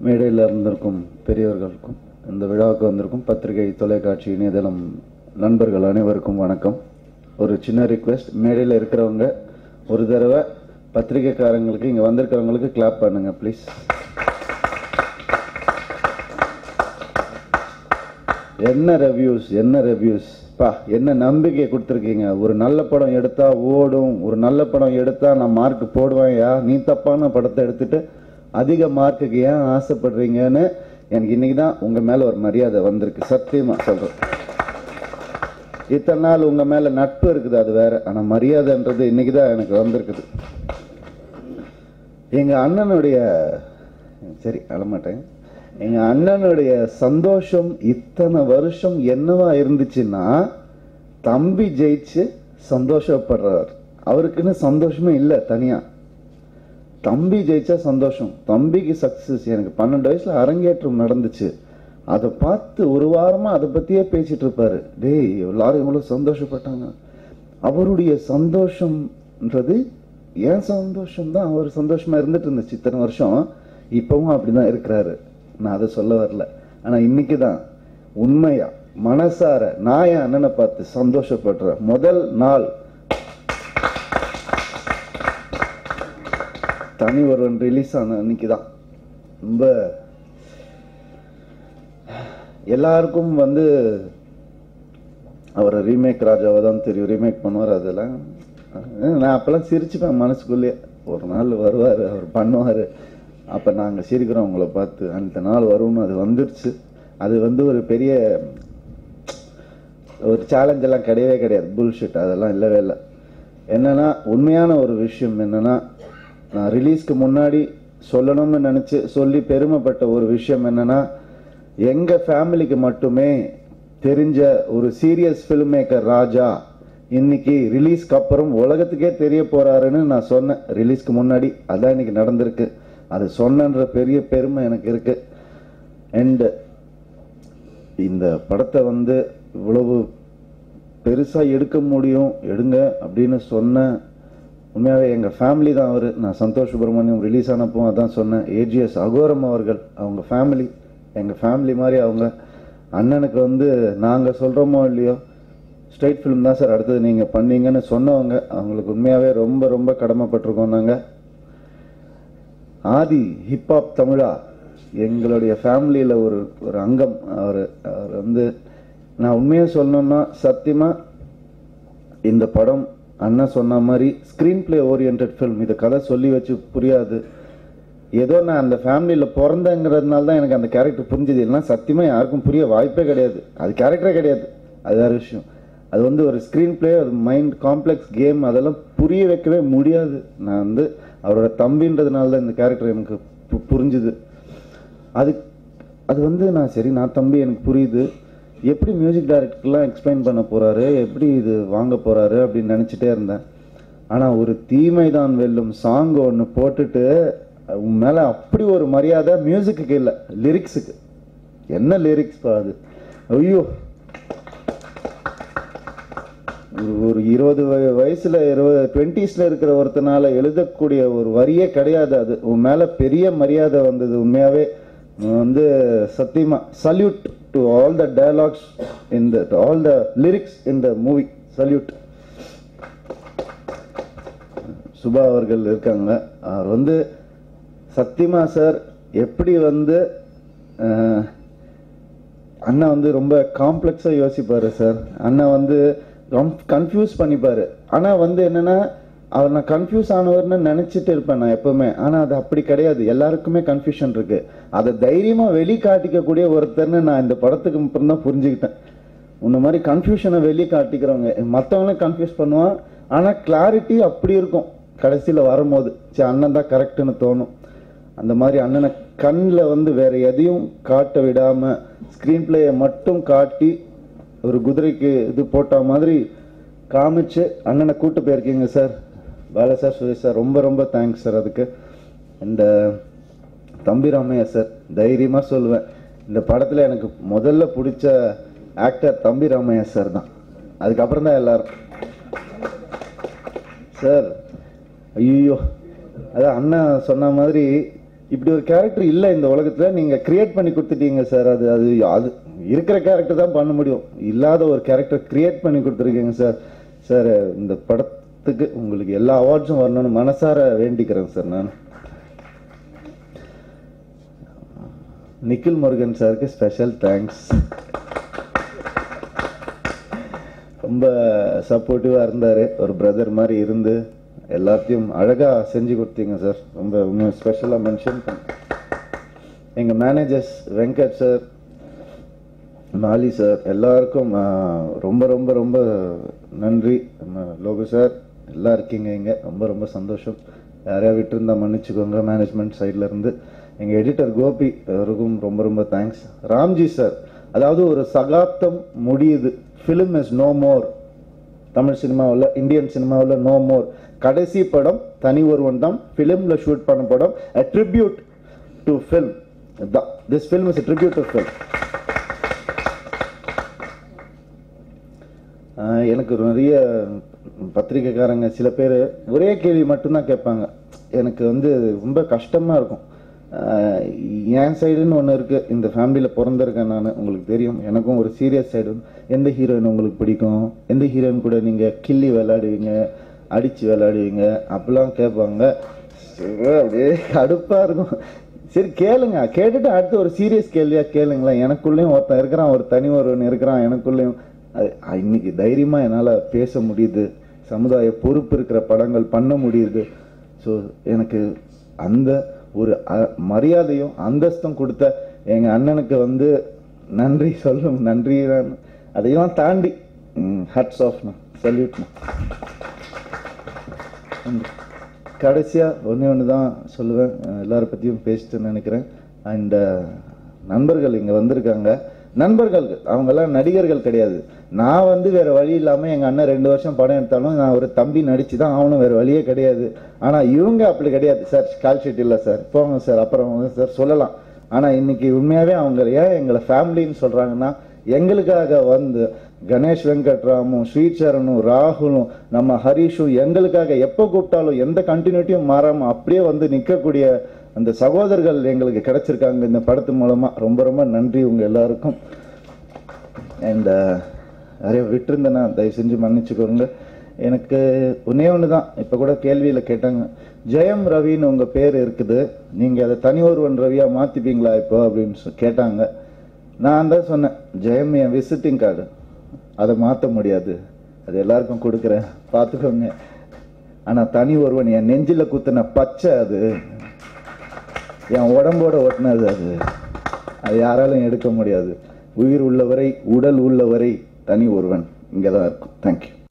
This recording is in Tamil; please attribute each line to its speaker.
Speaker 1: மேடையில் இருந்திருக்கும் பெரியவர்களுக்கும் இந்த விழாவுக்கு வந்திருக்கும் பத்திரிகை தொலைக்காட்சி இணையதளம் நண்பர்கள் அனைவருக்கும் வணக்கம். ஒரு சின்ன ரிக்வெஸ்ட், மேடையில் இருக்கிறவங்க ஒரு தடவை பத்திரிகைக்காரங்களுக்கு இங்கே வந்திருக்கிறவங்களுக்கு கிளாப் பண்ணுங்க ப்ளீஸ். என்ன ரிவ்யூஸ் பா, என்ன நம்பிக்கை கொடுத்துருக்கீங்க. ஒரு நல்ல படம் எடுத்தா ஓடும், ஒரு நல்ல படம் எடுத்தா நான் மார்க் போடுவேன். நீ தப்பான படத்தை எடுத்துட்டு அதிக மார்க்குக்கு ஏன் ஆசைப்படுறீங்கன்னு எனக்கு இன்னைக்கு தான் உங்க மேல ஒரு மரியாதை வந்திருக்கு. சத்தியமா சொல்றேன். இத்தனை நாள் உங்க மேல நட்பு இருக்குது, அது வேற. ஆனா மரியாதைன்றது இன்னைக்கு தான் எனக்கு வந்திருக்குது. எங்க அண்ணனுடைய சரி அழமாட்டேன். எங்க அண்ணனுடைய சந்தோஷம் இத்தனை வருஷம் என்னவா இருந்துச்சுன்னா, தம்பி ஜெயிச்சு சந்தோஷப்படுறார். அவருக்குன்னு சந்தோஷமே இல்லை தனியா. தம்பி ஜெயிச்சா சந்தோஷம், தம்பிக்கு சக்சஸ். எனக்கு 12 வயசுல அரங்கேற்றம் நடந்துச்சு. அதை பார்த்து ஒரு வாரமா அதை பத்தியே பேசிட்டு இருப்பாரு. டேய் எல்லாரும் இவ்வளவு சந்தோஷப்பட்டாங்க. அவருடைய சந்தோஷம்ன்றது என் சந்தோஷம் தான். அவர் சந்தோஷமா இருந்துட்டு இருந்துச்சு இத்தனை வருஷம். இப்பவும் அப்படிதான் இருக்கிறாரு. நான் அதை சொல்ல வரல. ஆனா இன்னைக்குதான் உண்மையா மனசார நான் என் அண்ணனை பார்த்து சந்தோஷப்படுற முதல் நாள். தனி ஒருவன் ரிலீஸ் ஆன அன்னைக்குதான் ரொம்ப எல்லாருக்கும் அவரை ரீமேக் ராஜாவை தான் தெரியும். ரீமேக் பண்ணுவார். அதெல்லாம் நான் அப்பெல்லாம் சிரிச்சுப்பேன் மனசுக்குள்ளேயே. ஒரு நாள் வருவார், அவர் பண்ணுவார். அப்ப நாங்க சிரிக்கிறோம் உங்களை பார்த்து. அந்த நாள் வரும்னு அது வந்துருச்சு. அது ஒரு பெரிய ஒரு சேலஞ்ச் எல்லாம் கிடையவே கிடையாது. புல்ஷிட் அதெல்லாம் இல்லவே இல்லை. என்னன்னா உண்மையான ஒரு விஷயம் என்னன்னா, நான் ரிலீஸ்க்கு முன்னாடி சொல்லணும்னு நினைச்சு சொல்லி பெருமைப்பட்ட ஒரு விஷயம் என்னன்னா, எங்க ஃபேமிலிக்கு மட்டுமே தெரிஞ்ச ஒரு சீரியஸ் ஃபில்ம் மேக்கர் ராஜா இன்னைக்கு ரிலீஸ்க்கு அப்புறம் உலகத்துக்கே தெரிய போறாருன்னு நான் சொன்னேன் ரிலீஸ்க்கு முன்னாடி. அதான் இன்னைக்கு நடந்திருக்கு. அது சொன்னன்ற பெரிய பெருமை எனக்கு இருக்கு. அண்ட் இந்த படத்தை இவ்வளவு பெருசா எடுக்க முடியும், எடுங்க அப்படின்னு சொன்ன உண்மையாவே எங்க ஃபேமிலி தான் அவரு. நான் சந்தோஷ் சுப்ரமணியம் ரிலீஸ் ஆனப்போ அதான் சொன்னேன். ஏஜிஎஸ் அகோரம் அவர்கள் அவங்க ஃபேமிலி, எங்க ஃபேமிலி மாதிரி அவங்க. அண்ணனுக்கு நாங்க சொல்றோமோ இல்லையோ ஸ்ட்ரைட் ஃபிலிம் தான் சார் அடுத்தது நீங்க பண்ணீங்கன்னு சொன்னவங்க. அவங்களுக்கு உண்மையாவே ரொம்ப ரொம்ப கடமைப்பட்டிருக்கோம் நாங்க. ஆதி ஹிப்ஹாப் தமிழா எங்களுடைய ஃபேமிலியில ஒரு அங்கம். அவர் நான் உண்மையா சொல்லணும்னா சத்தியமா இந்த படம் அண்ணா சொன்ன மாதிரி ஸ்கிரீன் பிளே ஓரியன்ட் ஃபில்ம். இது கதை சொல்லி வச்சு புரியாது. ஏதோ நான் அந்த ஃபேமிலியில பிறந்தங்கிறதுனால தான் எனக்கு அந்த கேரக்டர் புரிஞ்சது. இல்லைன்னா சத்தியமா யாருக்கும் புரிய வாய்ப்பே கிடையாது. அது கேரக்டரே கிடையாது. அது வேற விஷயம். அது ஒரு ஸ்கிரீன் பிளே, அது மைண்ட் காம்ப்ளெக்ஸ் கேம். அதெல்லாம் புரிய வைக்கவே முடியாது. நான் அவரோட தம்பின்றதுனால தான் இந்த கேரக்டர் எனக்கு புரிஞ்சுது. அது நான் சரி நான் தம்பி எனக்கு புரியுது, எப்படி மியூசிக் டைரக்டர்லாம் எக்ஸ்பிளைன் பண்ண போறாரு, எப்படி இது வாங்க போறாரு அப்படின்னு நினைச்சிட்டே இருந்தேன். ஆனா ஒரு தீமை தான் வெல்லும் சாங் ஒன்று போட்டுட்டு உன் மேல அப்படி ஒரு மரியாதை. மியூசிக்கு இல்ல, லிரிக்ஸுக்கு. என்ன லிரிக்ஸ் அது! ஐயோ, ஒரு 20 வயசுல 20s இருக்கிற ஒருத்தனால எழுதக்கூடிய ஒரு வரியே கிடையாது. அது உன் மேல பெரிய மரியாதை வந்தது. உண்மையாவே சத்தியமா salute to all the dialogues in the all the lyrics in the movie. Salute. Subha அவர்கள் இருக்காங்க. அவர் சத்தியமா சார் எப்படி அண்ணா ரொம்ப காம்ப்ளெக்ஸா யோசிப்பாரு சார். அண்ணா கன்ஃபியூஸ் பண்ணிப்பாரு. ஆனா என்னன்னா, அவர் நான் கன்ஃபியூஸ் ஆனவர்னு நினைச்சிட்டு இருப்பேன் நான் எப்பவுமே. ஆனா அது அப்படி கிடையாது. எல்லாருக்குமே கன்ஃபியூஷன் இருக்கு. அதை தைரியமா வெளிக்காட்டிக்கக்கூடிய ஒருத்தர்னு நான் இந்த படத்துக்கு அப்புறம் தான் புரிஞ்சுக்கிட்டேன். உன்ன மாதிரி கன்ஃபியூஷனை வெளிக்காட்டிக்கிறவங்க மற்றவங்களும் கன்ஃபியூஸ் பண்ணுவான். ஆனா கிளாரிட்டி அப்படி இருக்கும் கடைசியில வரும்போது. சரி அண்ணன் தான் கரெக்டுன்னு தோணும். அந்த மாதிரி அண்ணனை கண்ணில் வேற எதையும் காட்ட விடாம ஸ்கிரீன் பிளேயை மட்டும் காட்டி ஒரு குதிரைக்கு இது போட்ட மாதிரி காமிச்சு அண்ணனை கூட்டு போயிருக்கீங்க sir. Bala sir, Suresh sir, ரொம்ப ரொம்ப தேங்க்ஸ் சார். அதுக்கு இந்த தம்பி ராமையா சார், தைரியமா சொல்லுவேன் இந்த படத்துல எனக்கு முதல்ல பிடிச்ச ஆக்டர் தம்பி ராமையா சார் தான். அதுக்கப்புறம் தான் எல்லாரும் சார். ஐயோ, அதான் அண்ணா சொன்ன மாதிரி இப்படி ஒரு கேரக்டர் இல்லை இந்த உலகத்துல, நீங்க கிரியேட் பண்ணி கொடுத்துட்டீங்க சார். அது அது அது இருக்கிற கேரக்டர் தான் பண்ண முடியும், இல்லாத ஒரு கேரக்டர் கிரியேட் பண்ணி கொடுத்துருக்கீங்க சார். சார் இந்த படத்துக்கு உங்களுக்கு எல்லா அவார்ட்ஸும் வரணும்னு மனசார வேண்டிக்கிறேன் சார். நான் நிக்கில் முருகன் சாருக்கு ஸ்பெஷல் தேங்க்ஸ். ரொம்ப சப்போர்ட்டிவா இருந்தாரு, ஒரு பிரதர் மாதிரி இருந்து எல்லாத்தையும் அழகா செஞ்சு கொடுத்தீங்க சார். ரொம்ப ஸ்பெஷலா மென்ஷன் பண்ண எங்க managers Venkat sir, Mali sir, எல்லாருக்கும் ரொம்ப ரொம்ப ரொம்ப நன்றி. லோகு சார் எல்லாம் இருக்கீங்க இங்க, ரொம்ப ரொம்ப சந்தோஷம். யாரையா விட்டு இருந்தா மன்னிச்சுக்கோங்க மேனேஜ்மெண்ட் சைட்ல இருந்து. எங்க எடிட்டர் கோபி அவருக்கும் ரொம்ப ரொம்ப தேங்க்ஸ். ராம்ஜி சார், அதாவது ஒரு சகாப்தம் முடியுது, film is no more. Tamil சினிமாவில், இந்தியன் சினிமாவில் நோ மோர். கடைசி படம் தனி ஒருவன் தான் ஃபிலிம்ல ஷூட் பண்ண படம். a tribute to film. This film is a tribute to film. எனக்கு நிறைய பத்திரிக்கைக்காரங்க சில பேர் ஒரே கேள்வி மட்டும்தான் கேட்பாங்க. எனக்கு ரொம்ப கஷ்டமா இருக்கும். என் சைடுன்னு ஒன்று இருக்கு, இந்த ஃபேமிலியில் பிறந்திருக்கேன் நான், உங்களுக்கு தெரியும். எனக்கும் ஒரு சீரியஸ் சைடு. எந்த ஹீரோயின் உங்களுக்கு பிடிக்கும், எந்த ஹீரோயின் கூட நீங்கள் கிள்ளி விளையாடுவீங்க, அடித்து விளையாடுவீங்க, அப்படிலாம் கேட்பாங்க. அப்படியே கடுப்பாக இருக்கும். சரி கேளுங்க, கேட்டுட்டு அடுத்து ஒரு சீரியஸ் கேள்வியாக கேளுங்களேன். எனக்குள்ளேயும் ஒருத்தன் இருக்கிறான், ஒரு தனி ஒருவன் இருக்கிறான் எனக்குள்ளேயும். இன்னைக்கு தைரியமாக என்னால் பேச முடியுது, சமுதாய பொறுப்பு இருக்கிற படங்கள் பண்ண முடியுது. ஸோ எனக்கு அந்த ஒரு மரியாதையும் அந்தஸ்தும் கொடுத்த எங்க அண்ணனுக்கு நன்றி சொல்லும். நன்றி, அதையெல்லாம் தாண்டி ஹட்ஸ் ஆஃப், சல்யூட். கடைசியா ஒன்று தான் சொல்லுவேன், எல்லாரை பற்றியும் பேசிட்டு நினைக்கிறேன். அண்ட் நண்பர்கள் இங்கே வந்திருக்காங்க. நண்பர்கள் அவங்கெல்லாம் நடிகர்கள் கிடையாது. நான் வேற வழி இல்லாமல் எங்கள் அண்ணன் 2 வருஷம் படம் எடுத்தாலும் நான் ஒரு தம்பி நடிச்சு தான் அவனும், வேற வழியே கிடையாது. ஆனால் இவங்க அப்படி கிடையாது. சார் கால் ஷீட் இல்லை சார், போங்க சார், அப்புறம் சார் சொல்லலாம். ஆனால் இன்னைக்கு உண்மையாகவே அவங்க ஏன் எங்களை ஃபேமிலின்னு சொல்கிறாங்கன்னா, எங்களுக்காக கணேஷ் வெங்கட்ராமும், ஸ்ரீசரணும், ராகுலும், நம்ம ஹரிஷும் எங்களுக்காக எப்போ கூப்பிட்டாலும் எந்த கண்டினியூட்டியும் மாறாமல் அப்படியே நிற்கக்கூடிய அந்த சகோதரர்கள் எங்களுக்கு கிடைச்சிருக்காங்க இந்த படத்து மூலமா. ரொம்ப ரொம்ப நன்றி உங்க எல்லாருக்கும். அண்ட் நிறைய விட்டுருந்தேன்னா தயவு செஞ்சு மன்னிச்சுக்கோங்க. எனக்கு ஒன்று தான், இப்போ கூட கேள்வியில் கேட்டாங்க, ஜெயம் ரவின்னு உங்கள் பேர் இருக்குது, நீங்கள் அதை தனி ஒருவன் ரவியா மாற்றிப்பீங்களா இப்போ அப்படின்னு கேட்டாங்க. நான் தான் சொன்னேன், ஜெயம் என் விசிட்டிங் கார்டு, அதை மாற்ற முடியாது, அது எல்லாருக்கும் கொடுக்குறேன் பார்த்துக்கோங்க. ஆனால் தனி ஒருவன் என் நெஞ்சில் குத்துன பச்சை, அது என் உடம்போட ஒட்டினது, அது யாராலும் எடுக்க முடியாது. உயிர் உள்ளவரை, உடல் உள்ளவரை தனி ஒருவன் இங்கே தான் இருக்கும். தேங்க்யூ.